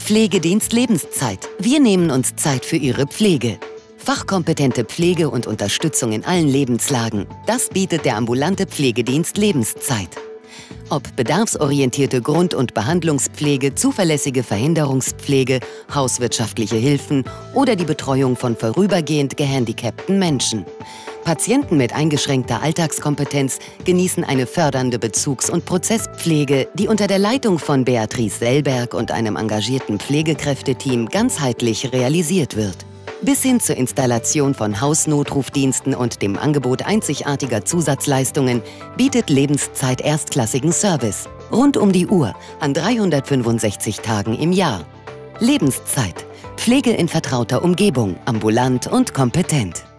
Pflegedienst Lebenszeit. Wir nehmen uns Zeit für Ihre Pflege. Fachkompetente Pflege und Unterstützung in allen Lebenslagen. Das bietet der ambulante Pflegedienst Lebenszeit. Ob bedarfsorientierte Grund- und Behandlungspflege, zuverlässige Verhinderungspflege, hauswirtschaftliche Hilfen oder die Betreuung von vorübergehend gehandicapten Menschen. Patienten mit eingeschränkter Alltagskompetenz genießen eine fördernde Bezugs- und Prozesspflege, die unter der Leitung von Beatrice Sellberg und einem engagierten Pflegekräfteteam ganzheitlich realisiert wird. Bis hin zur Installation von Hausnotrufdiensten und dem Angebot einzigartiger Zusatzleistungen bietet Lebenszeit erstklassigen Service. Rund um die Uhr, an 365 Tagen im Jahr. Lebenszeit. Pflege in vertrauter Umgebung, ambulant und kompetent.